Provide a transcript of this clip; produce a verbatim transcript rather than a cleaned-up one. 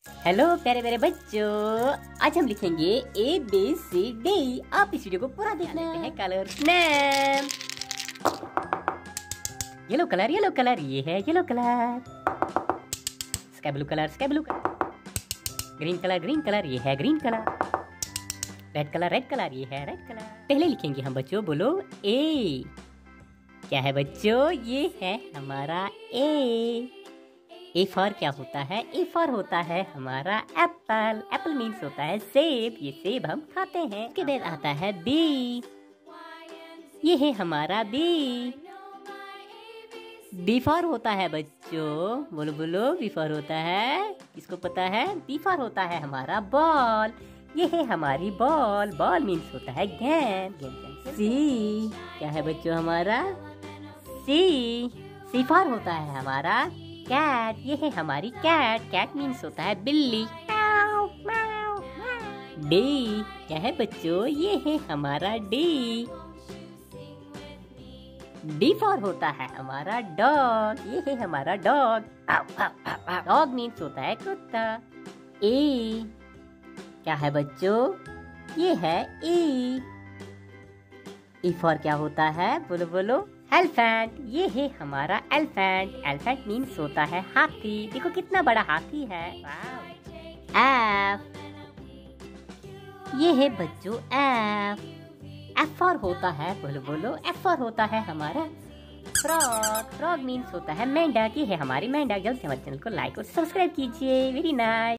Hello प्यारे प्यारे बच्चों, आज हम लिखेंगे ए बी सी डी। आप इस वीडियो को पूरा देखना है। Colour name yellow colour, yellow colour ये है yellow colour. Sky blue colour, sky blue colour. Green colour, green colour ये है green colour. Red colour, red colour ये है रेड कलर। पहले लिखेंगे हम बच्चों, बोलो ए। क्या है बच्चों? ये है हमारा ए। ए फॉर क्या होता है? ए फॉर होता है हमारा एप्पल। एप्पल मीन्स होता है सेब। ये सेब हम खाते हैं। उसके बाद आता है बी। ये है हमारा बी। बी फॉर होता है बच्चों, बोलो बोलो बी फॉर होता है, किसको पता है? बी फॉर होता है हमारा बॉल। ये है हमारी बॉल। बॉल मीन्स होता है गेंद। सी क्या है बच्चों हमारा? सी सी फॉर होता है हमारा कैट। ये है हमारी कैट। कैट मीन्स होता है बिल्ली। डी क्या है बच्चों? ये है हमारा डी। डी फॉर होता है हमारा डॉग। ये है हमारा डॉग। डॉग मीन्स होता है कुत्ता। ए क्या है बच्चों? ये है ई। ई फॉर क्या होता है? बोलो बोलो एलिफेंट। ये है हमारा एलिफेंट। एलिफेंट मीन्स होता है हाथी। देखो कितना बड़ा हाथी है। एफ ये है बच्चों एफ। एफ फॉर होता है, बोलो बोलो एफ फॉर होता है हमारा फ्रॉग। फ्रॉग मीन्स होता है मेंढक। ये है हमारी मेंढक। जल्द से हमारे चैनल को लाइक और सब्सक्राइब कीजिए। Very nice.